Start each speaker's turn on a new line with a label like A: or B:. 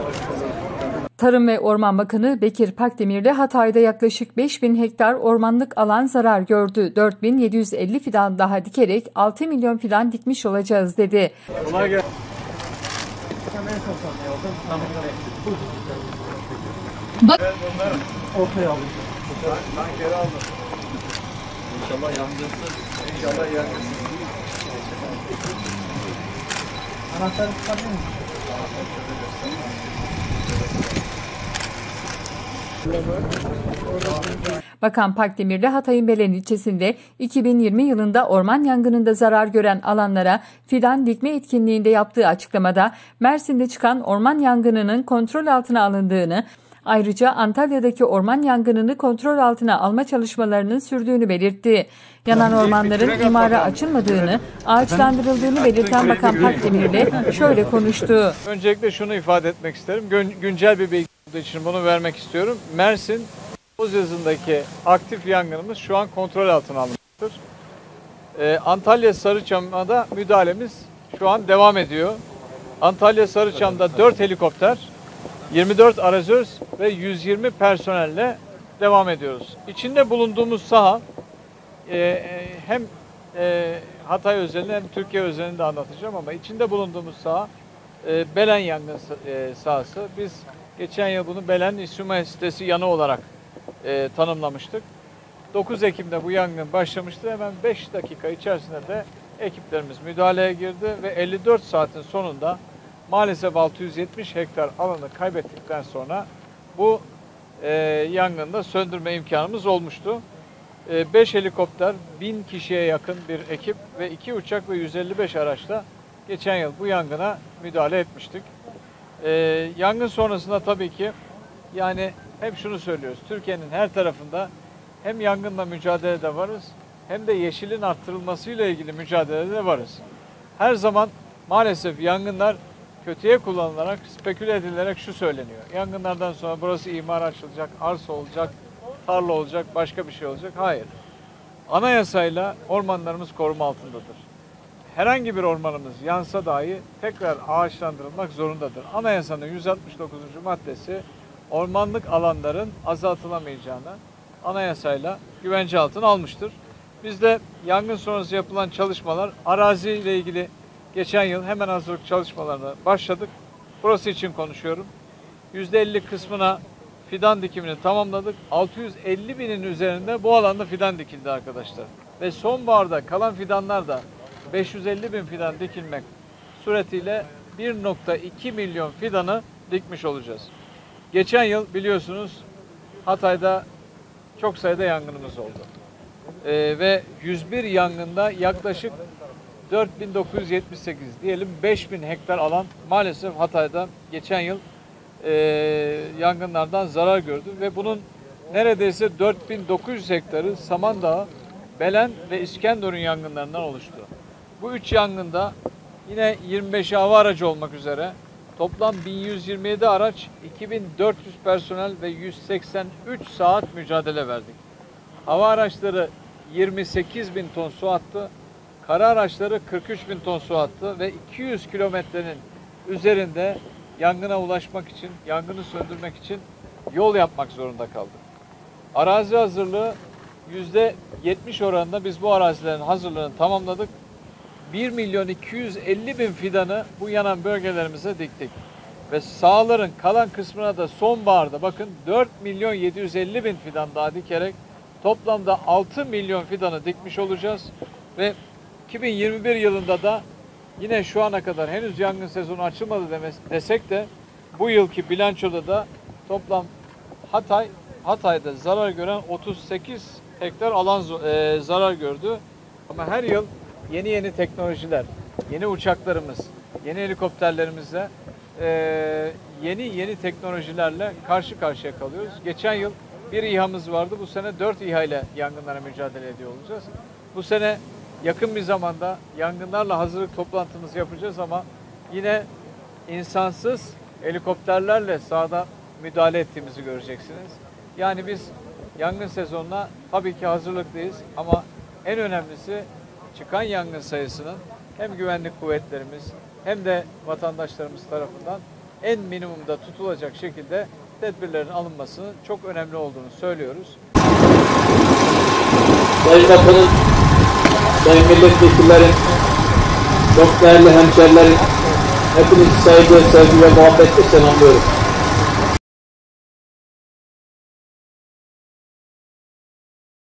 A: Tarım ve Orman Bakanı Bekir Pakdemir de Hatay'da yaklaşık 5.000 hektar ormanlık alan zarar gördü. 4.750 fidan daha dikerek 6 milyon fidan dikmiş olacağız dedi.
B: Kolay gelsin.
C: Bak.
B: Ortaya aldım. Ben geri aldım. İnşallah yandırsın. İnşallah yandırsın. Anahtarı çıkardın mı?
A: Bakan Pakdemir de Hatay'ın Belen ilçesinde 2020 yılında orman yangınında zarar gören alanlara fidan dikme etkinliğinde yaptığı açıklamada Mersin'de çıkan orman yangınının kontrol altına alındığını, ayrıca Antalya'daki orman yangınını kontrol altına alma çalışmalarının sürdüğünü belirtti. Yanan ormanların imara açılmadığını, ağaçlandırıldığını belirten Bakan Pakdemir'le şöyle konuştu.
B: Öncelikle şunu ifade etmek isterim. Güncel bir bilgi olduğu için bunu vermek istiyorum. Mersin Bozyazı'ndaki aktif yangınımız şu an kontrol altına alınmıştır. Antalya Sarıçam'da müdahalemiz şu an devam ediyor. Antalya Sarıçam'da 4 helikopter, 24 arazöz ve 120 personelle devam ediyoruz. İçinde bulunduğumuz saha hem Hatay özelinde hem Türkiye özelinde anlatacağım ama içinde bulunduğumuz saha Belen yangın sahası. Biz geçen yıl bunu Belen İsmail sitesi yanı olarak tanımlamıştık. 9 Ekim'de bu yangın başlamıştı. Hemen 5 dakika içerisinde de ekiplerimiz müdahaleye girdi ve 54 saatin sonunda maalesef 670 hektar alanı kaybettikten sonra bu yangında söndürme imkanımız olmuştu. 5 helikopter, 1000 kişiye yakın bir ekip ve 2 uçak ve 155 araçla geçen yıl bu yangına müdahale etmiştik. Yangın sonrasında tabii ki yani hep şunu söylüyoruz. Türkiye'nin her tarafında hem yangınla mücadelede varız hem de yeşilin arttırılmasıyla ilgili mücadelede varız. Her zaman maalesef yangınlar kötüye kullanılarak, speküle edilerek şu söyleniyor. Yangınlardan sonra burası imar açılacak, arsa olacak, tarla olacak, başka bir şey olacak. Hayır. Anayasayla ormanlarımız koruma altındadır. Herhangi bir ormanımız yansa dahi tekrar ağaçlandırılmak zorundadır. Anayasanın 169. maddesi ormanlık alanların azaltılamayacağını anayasayla güvence altına almıştır. Biz de yangın sonrası yapılan çalışmalar araziyle ilgili geçen yıl hemen hazırlık çalışmalarına başladık. Burası için konuşuyorum. %50 kısmına fidan dikimini tamamladık. 650 binin üzerinde bu alanda fidan dikildi arkadaşlar. Ve sonbaharda kalan fidanlar da 550 bin fidan dikilmek suretiyle 1,2 milyon fidanı dikmiş olacağız. Geçen yıl biliyorsunuz Hatay'da çok sayıda yangınımız oldu. Ve 101 yangında yaklaşık 4978 diyelim 5000 hektar alan maalesef Hatay'da geçen yıl yangınlardan zarar gördü ve bunun neredeyse 4900 hektarı Samandağ, Belen ve İskenderun yangınlarından oluştu. Bu 3 yangında yine 25 hava aracı olmak üzere toplam 1127 araç, 2400 personel ve 183 saat mücadele verdik. Hava araçları 28 bin ton su attı, kara araçları 43 bin ton su attı ve 200 kilometrenin üzerinde yangına ulaşmak için, yangını söndürmek için yol yapmak zorunda kaldık. Arazi hazırlığı %70 oranında biz bu arazilerin hazırlığını tamamladık. 1.250.000 fidanı bu yanan bölgelerimize diktik. Ve sahaların kalan kısmına da sonbaharda bakın 4.750.000 fidan daha dikerek toplamda 6 milyon fidanı dikmiş olacağız. Ve 2021 yılında da yine şu ana kadar henüz yangın sezonu açılmadı desek de bu yılki bilançoda da toplam Hatay'da zarar gören 38 hektar alan zarar gördü. Ama her yıl yeni teknolojiler, yeni uçaklarımız, yeni helikopterlerimizle yeni teknolojilerle karşı karşıya kalıyoruz. Geçen yıl bir İHA'mız vardı. Bu sene 4 İHA ile yangınlara mücadele ediyor olacağız. Bu sene yakın bir zamanda yangınlarla hazırlık toplantımızı yapacağız ama yine insansız helikopterlerle sahada müdahale ettiğimizi göreceksiniz. Yani biz yangın sezonuna tabii ki hazırlıklıyız ama en önemlisi çıkan yangın sayısının hem güvenlik kuvvetlerimiz hem de vatandaşlarımız tarafından en minimumda tutulacak şekilde tedbirlerin alınmasının çok önemli olduğunu söylüyoruz.
C: Sayın Bakanım, sayın milletvekillerim, çok değerli hemşerilerim, hepinizi saygı, sevgi ve muhabbetle selamlıyorum.